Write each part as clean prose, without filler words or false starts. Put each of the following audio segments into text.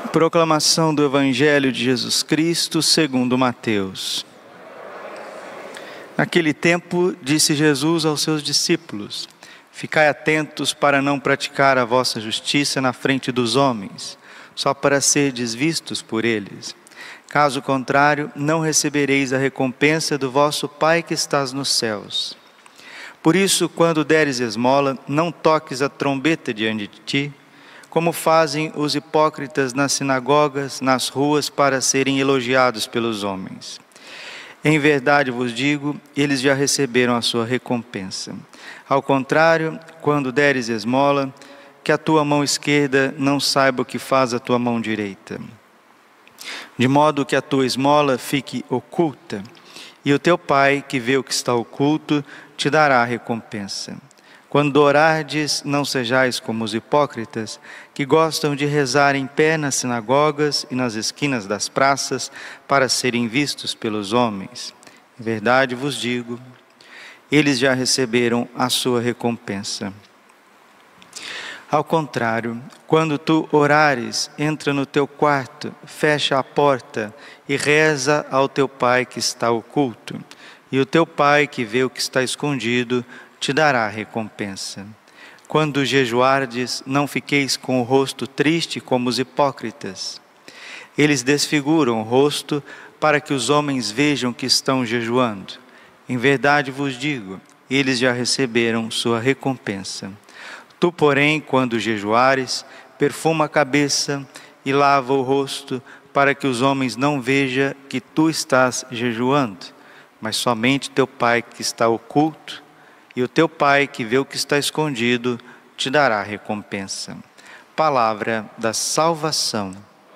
Proclamação do Evangelho de Jesus Cristo segundo Mateus. Naquele tempo, disse Jesus aos seus discípulos: Ficai atentos para não praticar a vossa justiça na frente dos homens, só para serdes vistos por eles. Caso contrário, não recebereis a recompensa do vosso Pai que estás nos céus. Por isso, quando deres esmola, não toques a trombeta diante de ti, como fazem os hipócritas nas sinagogas, nas ruas, para serem elogiados pelos homens. Em verdade vos digo, eles já receberam a sua recompensa. Ao contrário, quando deres esmola, que a tua mão esquerda não saiba o que faz a tua mão direita. De modo que a tua esmola fique oculta, e o teu Pai, que vê o que está oculto, te dará a recompensa. Quando orardes, não sejais como os hipócritas, que gostam de rezar em pé nas sinagogas e nas esquinas das praças, para serem vistos pelos homens. Em verdade vos digo, eles já receberam a sua recompensa. Ao contrário, quando tu orares, entra no teu quarto, fecha a porta e reza ao teu Pai que está oculto. E o teu Pai, que vê o que está escondido, te dará a recompensa. Quando jejuardes, não fiqueis com o rosto triste como os hipócritas. Eles desfiguram o rosto para que os homens vejam que estão jejuando. Em verdade vos digo, eles já receberam sua recompensa. Tu, porém, quando jejuares, perfuma a cabeça e lava o rosto, para que os homens não vejam que tu estás jejuando, mas somente teu Pai que está oculto, e o teu Pai, que vê o que está escondido, te dará recompensa. Palavra da salvação.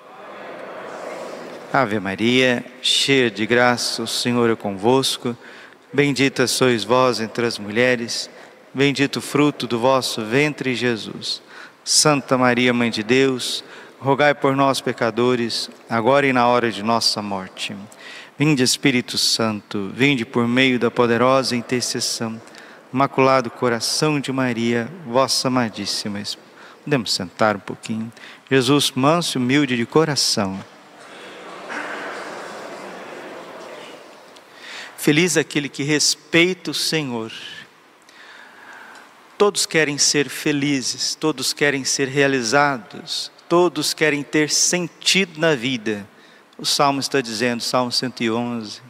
Ave Maria, cheia de graça, o Senhor é convosco. Bendita sois vós entre as mulheres, bendito o fruto do vosso ventre, Jesus. Santa Maria, Mãe de Deus, rogai por nós, pecadores, agora e na hora de nossa morte. Vinde, Espírito Santo, vinde por meio da poderosa intercessão. Imaculado Coração de Maria, vossa amadíssima esposa. Podemos sentar um pouquinho. Jesus, manso e humilde de coração. Feliz aquele que respeita o Senhor. Todos querem ser felizes, todos querem ser realizados, todos querem ter sentido na vida. O Salmo está dizendo, Salmo 111,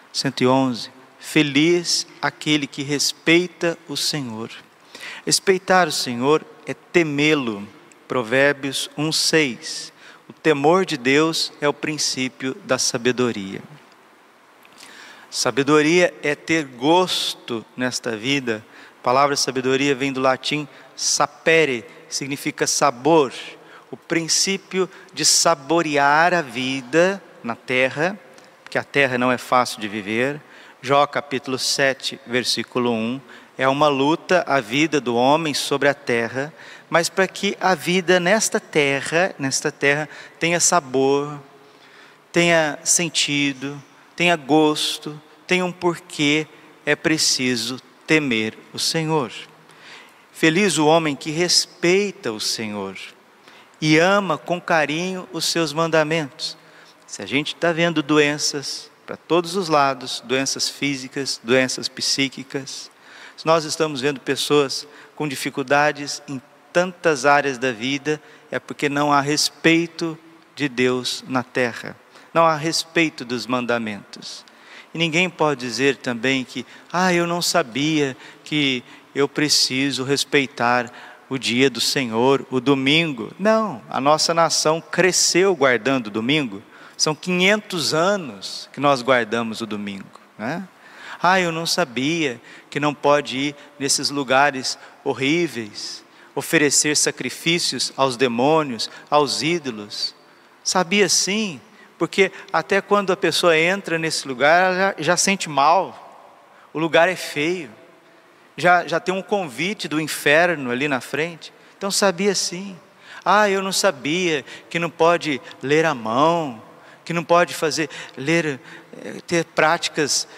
feliz aquele que respeita o Senhor. Respeitar o Senhor é temê-lo. Provérbios 1:6. O temor de Deus é o princípio da sabedoria. Sabedoria é ter gosto nesta vida. A palavra sabedoria vem do latim sapere, significa sabor. O princípio de saborear a vida na terra, porque a terra não é fácil de viver. Jó capítulo 7, versículo 1, é uma luta a vida do homem sobre a terra, mas para que a vida nesta terra tenha sabor, tenha sentido, tenha gosto, tenha um porquê, é preciso temer o Senhor. Feliz o homem que respeita o Senhor e ama com carinho os seus mandamentos. Se a gente está vendo doenças para todos os lados, doenças físicas, doenças psíquicas, se nós estamos vendo pessoas com dificuldades em tantas áreas da vida, é porque não há respeito de Deus na terra, não há respeito dos mandamentos. E ninguém pode dizer também que, eu não sabia que eu preciso respeitar o dia do Senhor, o domingo. Não, a nossa nação cresceu guardando o domingo. São 500 anos que nós guardamos o domingo, né? Eu não sabia que não pode ir nesses lugares horríveis, oferecer sacrifícios aos demônios, aos ídolos. Sabia sim, porque até quando a pessoa entra nesse lugar, ela já sente mal. O lugar é feio. Já tem um convite do inferno ali na frente. Então sabia sim. Eu não sabia que não pode ler a mão, que não pode ter práticas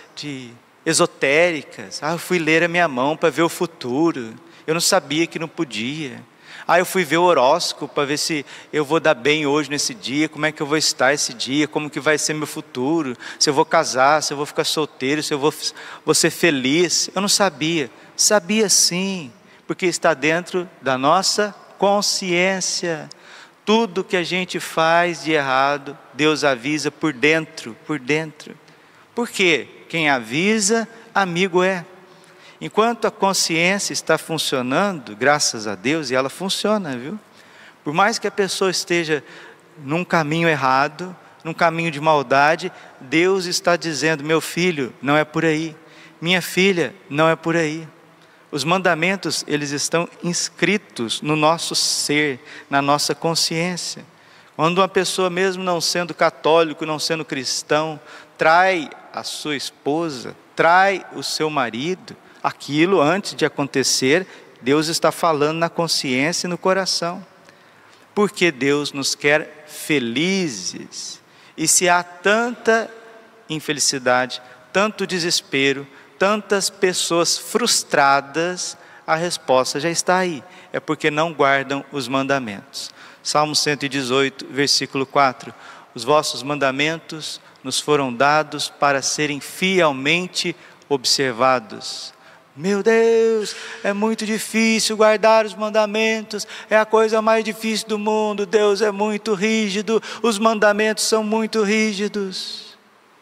esotéricas. Eu fui ler a minha mão para ver o futuro. Eu não sabia que não podia. Eu fui ver o horóscopo para ver se eu vou dar bem hoje nesse dia, como é que eu vou estar esse dia, como que vai ser meu futuro, se eu vou casar, se eu vou ficar solteiro, se eu vou ser feliz. Eu não sabia. Sabia sim, porque está dentro da nossa consciência. Tudo que a gente faz de errado, Deus avisa por dentro, por dentro. Por quê? Quem avisa, amigo é. Enquanto a consciência está funcionando, graças a Deus, e ela funciona, viu? Por mais que a pessoa esteja num caminho errado, num caminho de maldade, Deus está dizendo: meu filho, não é por aí. Minha filha, não é por aí. Os mandamentos, eles estão inscritos no nosso ser, na nossa consciência. Quando uma pessoa, mesmo não sendo católico, não sendo cristão, trai a sua esposa, trai o seu marido, aquilo antes de acontecer, Deus está falando na consciência e no coração. Porque Deus nos quer felizes. E se há tanta infelicidade, tanto desespero, tantas pessoas frustradas, a resposta já está aí. É porque não guardam os mandamentos. Salmo 118, versículo 4. Os vossos mandamentos nos foram dados para serem fielmente observados. Meu Deus, é muito difícil guardar os mandamentos, é a coisa mais difícil do mundo, Deus é muito rígido, os mandamentos são muito rígidos.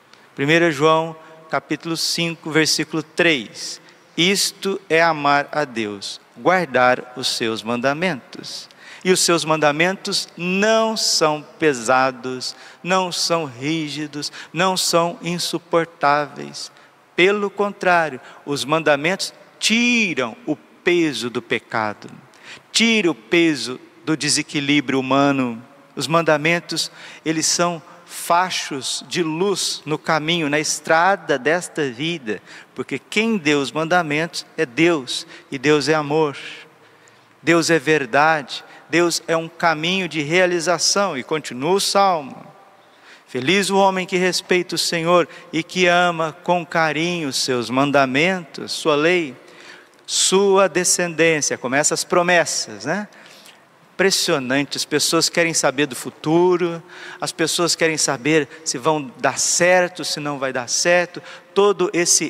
1 João capítulo 5, versículo 3, isto é amar a Deus, guardar os seus mandamentos. E os seus mandamentos não são pesados, não são rígidos, não são insuportáveis. Pelo contrário, os mandamentos tiram o peso do pecado, tiram o peso do desequilíbrio humano. Os mandamentos, eles são fachos de luz no caminho, na estrada desta vida, porque quem deu os mandamentos é Deus, e Deus é amor, Deus é verdade, Deus é um caminho de realização. E continua o Salmo: feliz o homem que respeita o Senhor e que ama com carinho os seus mandamentos, sua lei, sua descendência. Começa as promessas, né? Impressionante, as pessoas querem saber do futuro, as pessoas querem saber se vão dar certo, se não vai dar certo. Todo esse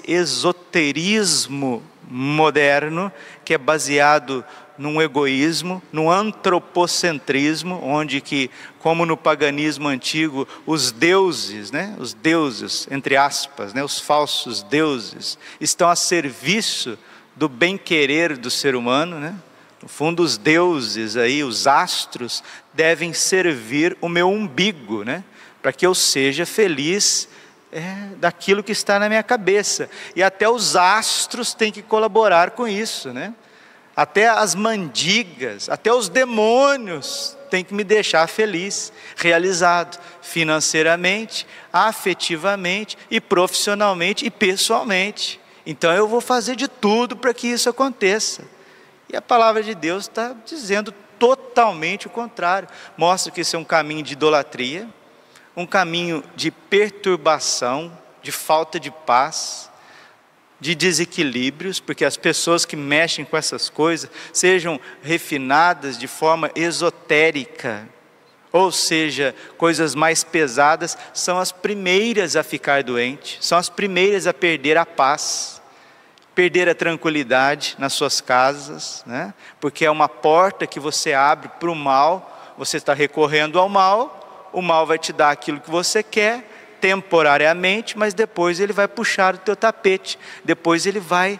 esoterismo moderno, que é baseado num egoísmo, num antropocentrismo, onde que, como no paganismo antigo, os deuses, os deuses, entre aspas, os falsos deuses, estão a serviço do bem-querer do ser humano, No fundo, os deuses aí, os astros, devem servir o meu umbigo, para que eu seja feliz daquilo que está na minha cabeça. E até os astros têm que colaborar com isso, Até as mendigas, até os demônios têm que me deixar feliz, realizado, financeiramente, afetivamente e profissionalmente e pessoalmente. Então eu vou fazer de tudo para que isso aconteça. E a palavra de Deus está dizendo totalmente o contrário. Mostra que isso é um caminho de idolatria, um caminho de perturbação, de falta de paz, de desequilíbrios, porque as pessoas que mexem com essas coisas, sejam refinadas de forma esotérica, ou seja, coisas mais pesadas, são as primeiras a ficar doentes, são as primeiras a perder a paz, perder a tranquilidade nas suas casas, porque é uma porta que você abre para o mal. Você está recorrendo ao mal, o mal vai te dar aquilo que você quer, temporariamente, mas depois ele vai puxar o teu tapete, depois ele vai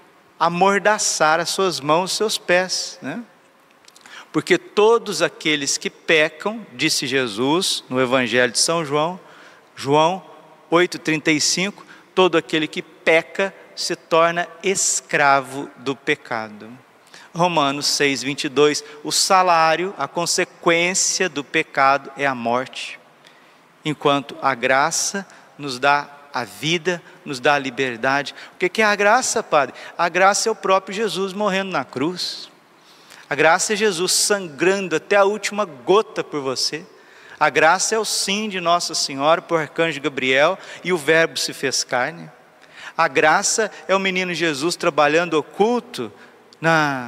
amordaçar as suas mãos, os seus pés, Porque todos aqueles que pecam, disse Jesus no Evangelho de São João, João 8,35, todo aquele que peca se torna escravo do pecado. Romanos 6,22, o salário, a consequência do pecado é a morte, enquanto a graça nos dá a vida, nos dá a liberdade. O que é a graça, Padre? A graça é o próprio Jesus morrendo na cruz. A graça é Jesus sangrando até a última gota por você. A graça é o sim de Nossa Senhora por arcanjo Gabriel e o Verbo se fez carne. A graça é o menino Jesus trabalhando oculto na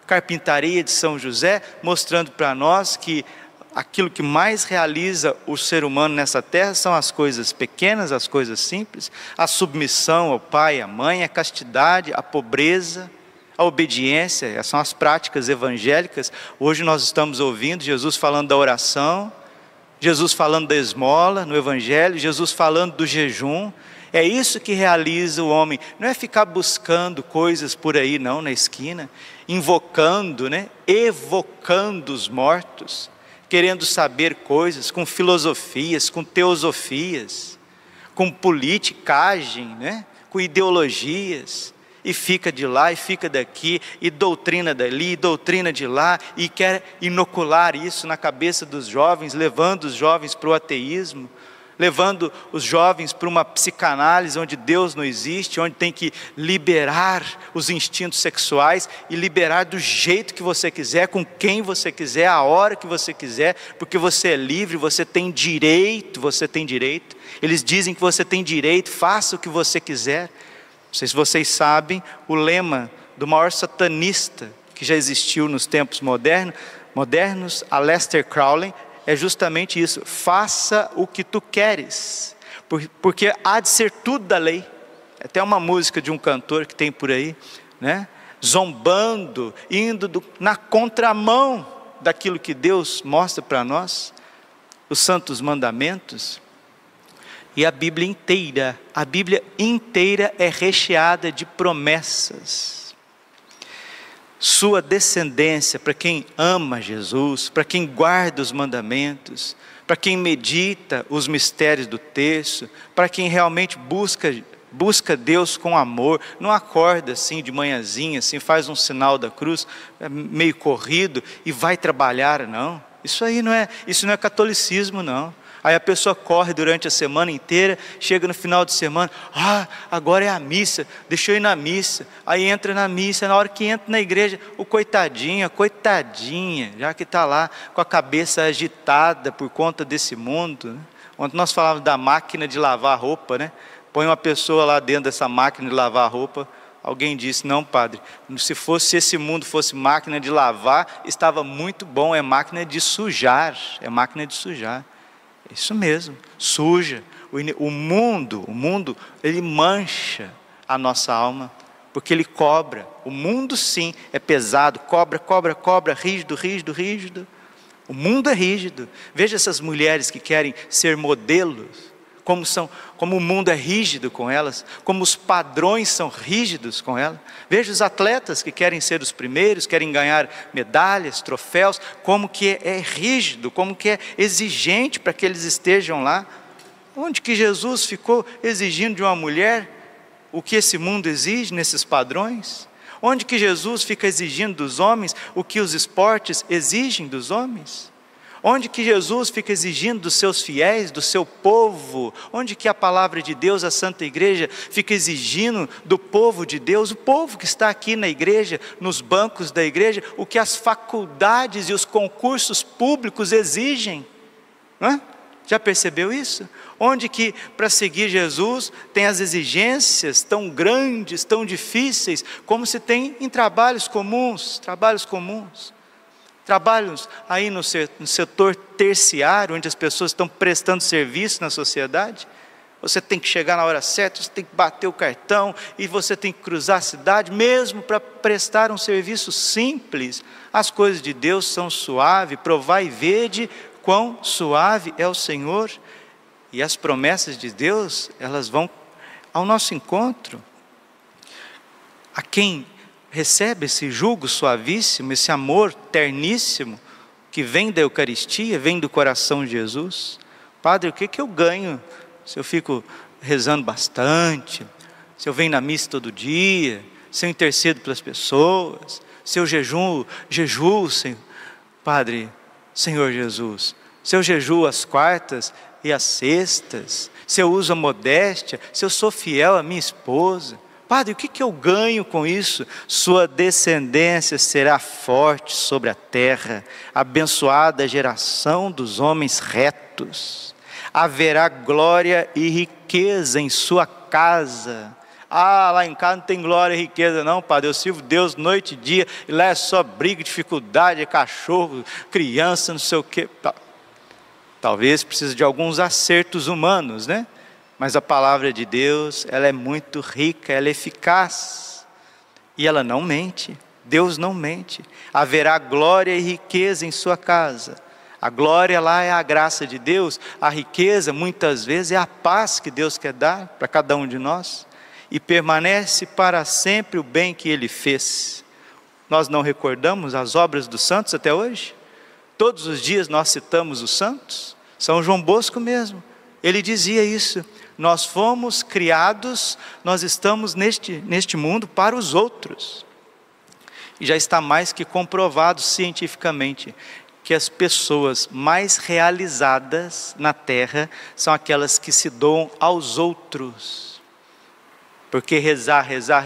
carpintaria de São José, mostrando para nós que aquilo que mais realiza o ser humano nessa terra são as coisas pequenas, as coisas simples, a submissão ao pai, à mãe, a castidade, a pobreza, a obediência. Essas são as práticas evangélicas. Hoje nós estamos ouvindo Jesus falando da oração, Jesus falando da esmola no Evangelho, Jesus falando do jejum. É isso que realiza o homem. Não é ficar buscando coisas por aí não, na esquina, invocando, evocando os mortos, querendo saber coisas, com filosofias, com teosofias, com politicagem, com ideologias, e fica de lá, e fica daqui, e doutrina dali, e doutrina de lá, e quer inocular isso na cabeça dos jovens, levando os jovens para o ateísmo, levando os jovens para uma psicanálise onde Deus não existe, onde tem que liberar os instintos sexuais e liberar do jeito que você quiser, com quem você quiser, a hora que você quiser, porque você é livre, você tem direito. Eles dizem que você tem direito, faça o que você quiser. Não sei se vocês sabem, o lema do maior satanista que já existiu nos tempos modernos, Aleister Crowley, é justamente isso: faça o que tu queres, porque há de ser tudo da lei. Até uma música de um cantor que tem por aí, zombando, indo na contramão daquilo que Deus mostra para nós, os santos mandamentos. E a Bíblia inteira é recheada de promessas. Sua descendência, para quem ama Jesus, para quem guarda os mandamentos, para quem medita os mistérios do texto, para quem realmente busca Deus com amor, não acorda assim de manhãzinha, assim, faz um sinal da cruz, meio corrido, e vai trabalhar, não. Isso não é catolicismo, não. Aí a pessoa corre durante a semana inteira, chega no final de semana, agora é a missa, deixa eu ir na missa. Aí entra na missa, na hora que entra na igreja, o coitadinho, a coitadinha, já que está lá com a cabeça agitada por conta desse mundo. Ontem nós falávamos da máquina de lavar roupa, põe uma pessoa lá dentro dessa máquina de lavar roupa. Alguém disse: não, padre, se esse mundo fosse máquina de lavar, estava muito bom. É máquina de sujar, Isso mesmo, suja. O mundo, ele mancha a nossa alma, porque ele cobra. O mundo sim é pesado, cobra, rígido. O mundo é rígido. Veja essas mulheres que querem ser modelos, como o mundo é rígido com elas, como os padrões são rígidos com elas. Veja os atletas que querem ser os primeiros, querem ganhar medalhas, troféus, como que é rígido, como que é exigente para que eles estejam lá. Onde que Jesus ficou exigindo de uma mulher o que esse mundo exige nesses padrões? Onde que Jesus fica exigindo dos homens o que os esportes exigem dos homens? Onde que Jesus fica exigindo dos seus fiéis, do seu povo? Onde que a palavra de Deus, a Santa Igreja, fica exigindo do povo de Deus, o povo que está aqui na igreja, nos bancos da igreja, o que as faculdades e os concursos públicos exigem? Já percebeu isso? Onde que para seguir Jesus tem as exigências tão grandes, tão difíceis, como se tem em trabalhos comuns. Trabalhos aí no setor terciário, onde as pessoas estão prestando serviço na sociedade. Você tem que chegar na hora certa, você tem que bater o cartão, e você tem que cruzar a cidade, mesmo para prestar um serviço simples. As coisas de Deus são suaves, provai e vede quão suave é o Senhor. E as promessas de Deus, elas vão ao nosso encontro. A quem recebe esse jugo suavíssimo, esse amor terníssimo, que vem da Eucaristia, vem do coração de Jesus. Padre, o que eu ganho se eu fico rezando bastante, se eu venho na missa todo dia, se eu intercedo pelas pessoas, se eu jejuo, Padre, Senhor Jesus, se eu jejuo às quartas e às sextas, se eu uso a modéstia, se eu sou fiel à minha esposa. Padre, o que eu ganho com isso? Sua descendência será forte sobre a terra, abençoada a geração dos homens retos. Haverá glória e riqueza em sua casa. Ah, lá em casa não tem glória e riqueza não, Padre, eu sirvo Deus noite e dia, e lá é só briga, dificuldade, é cachorro, criança, não sei o quê. Talvez precise de alguns acertos humanos, né? Mas a palavra de Deus, ela é muito rica, ela é eficaz, e ela não mente. Deus não mente. Haverá glória e riqueza em sua casa. A glória lá é a graça de Deus, a riqueza muitas vezes é a paz que Deus quer dar para cada um de nós, e permanece para sempre o bem que Ele fez. Nós não recordamos as obras dos santos até hoje? Todos os dias nós citamos os santos. São João Bosco mesmo, ele dizia isso: nós fomos criados, nós estamos neste mundo para os outros. E já está mais que comprovado cientificamente que as pessoas mais realizadas na terra são aquelas que se doam aos outros. Porque rezar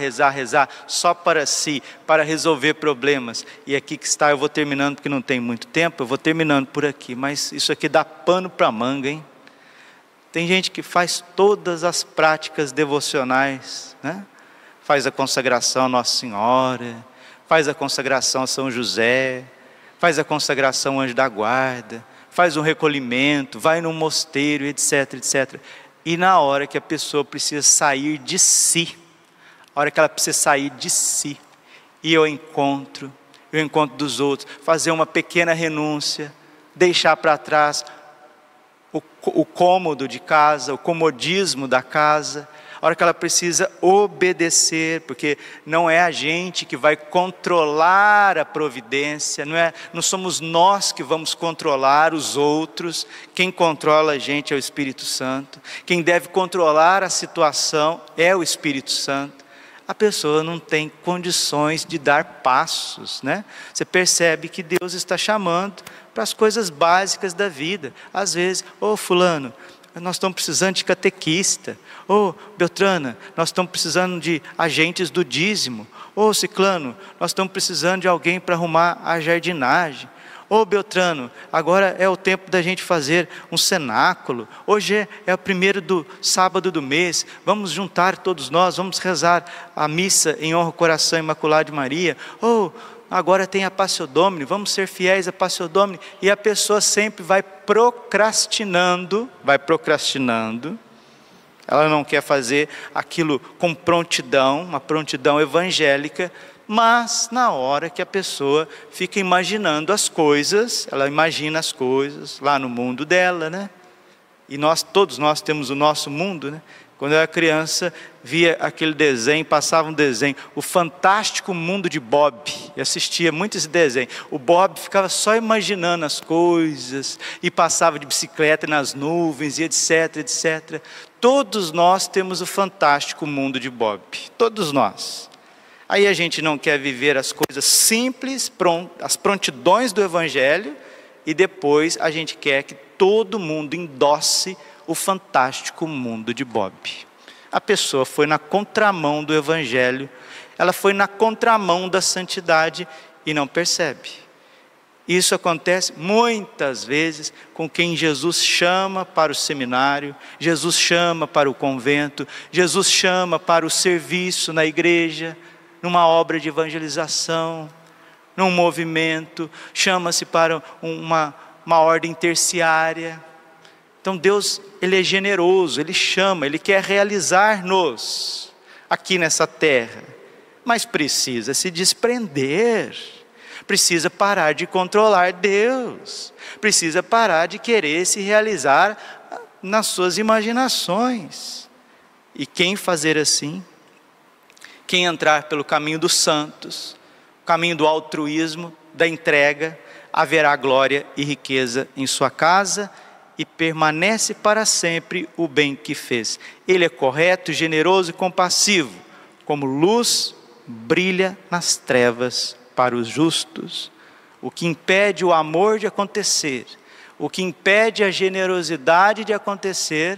só para si, para resolver problemas. E aqui que está, eu vou terminando porque não tem muito tempo, eu vou terminando por aqui, mas isso aqui dá pano para manga, hein? Tem gente que faz todas as práticas devocionais, né? Faz a consagração a Nossa Senhora, faz a consagração a São José, faz a consagração ao Anjo da Guarda, faz um recolhimento, vai num mosteiro, etc, etc. E na hora que a pessoa precisa sair de si, a hora que ela precisa sair de si, e eu encontro dos outros, fazer uma pequena renúncia, deixar para trás o cômodo de casa, o comodismo da casa, a hora que ela precisa obedecer, porque não é a gente que vai controlar a providência, não somos nós que vamos controlar os outros, quem controla a gente é o Espírito Santo, quem deve controlar a situação é o Espírito Santo. A pessoa não tem condições de dar passos, né? Você percebe que Deus está chamando para as coisas básicas da vida. Às vezes, fulano, nós estamos precisando de catequista. Beltrana, nós estamos precisando de agentes do dízimo. Ciclano, nós estamos precisando de alguém para arrumar a jardinagem. Beltrano, agora é o tempo da gente fazer um cenáculo. Hoje é o primeiro do sábado do mês. Vamos juntar todos nós, vamos rezar a missa em honra ao coração imaculado de Maria. Agora tem a Passio Domini, vamos ser fiéis a Passio Domini. E a pessoa sempre vai procrastinando. Ela não quer fazer aquilo com prontidão, uma prontidão evangélica. Mas na hora que a pessoa fica imaginando as coisas, ela imagina as coisas lá no mundo dela, né? E todos nós temos o nosso mundo, né? Quando eu era criança, via aquele desenho, passava um desenho, o Fantástico Mundo de Bob, e assistia muito esse desenho. O Bob ficava só imaginando as coisas, e passava de bicicleta nas nuvens, e etc, etc. Todos nós temos o Fantástico Mundo de Bob, todos nós. Aí a gente não quer viver as coisas simples, as prontidões do Evangelho, e depois a gente quer que todo mundo endosse o Fantástico Mundo de Bob. A pessoa foi na contramão do Evangelho, ela foi na contramão da santidade e não percebe. Isso acontece muitas vezes com quem Jesus chama para o seminário, Jesus chama para o convento, Jesus chama para o serviço na igreja, numa obra de evangelização, num movimento, chama-se para uma ordem terciária. Então Deus, Ele é generoso, Ele chama, Ele quer realizar-nos aqui nessa terra, mas precisa se desprender, precisa parar de controlar Deus, precisa parar de querer se realizar nas suas imaginações. E quem fazer assim, quem entrar pelo caminho dos santos, o caminho do altruísmo, da entrega, haverá glória e riqueza em sua casa, e permanece para sempre o bem que fez. Ele é correto, generoso e compassivo, como luz brilha nas trevas para os justos. O que impede o amor de acontecer, o que impede a generosidade de acontecer,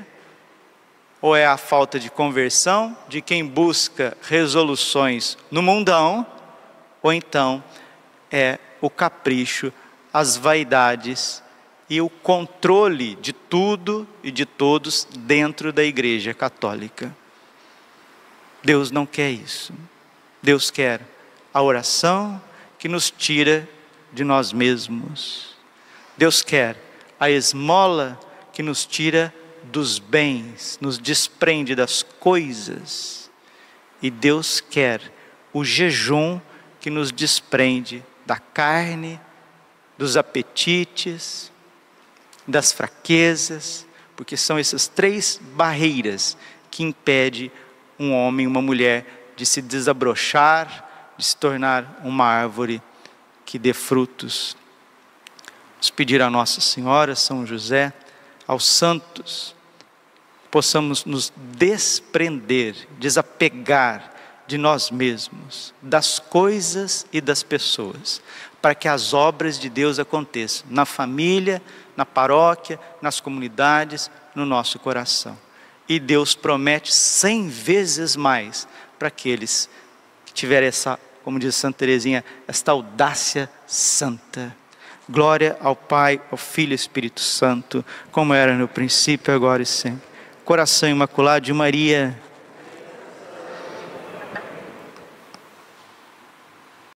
ou é a falta de conversão de quem busca resoluções no mundão, ou então é o capricho, as vaidades e o controle de tudo e de todos dentro da Igreja Católica. Deus não quer isso. Deus quer a oração que nos tira de nós mesmos. Deus quer a esmola que nos tira dos bens, nos desprende das coisas. E Deus quer o jejum que nos desprende da carne, dos apetites, das fraquezas, porque são essas 3 barreiras que impedem um homem e uma mulher de se desabrochar, de se tornar uma árvore que dê frutos. Vamos pedir a Nossa Senhora, São José, aos santos, possamos nos desprender, desapegar de nós mesmos, das coisas e das pessoas, para que as obras de Deus aconteçam na família, na paróquia, nas comunidades, no nosso coração. E Deus promete 100 vezes mais para aqueles que tiverem essa, como diz Santa Teresinha, esta audácia santa. Glória ao Pai, ao Filho e ao Espírito Santo, como era no princípio, agora e sempre. Coração Imaculado de Maria,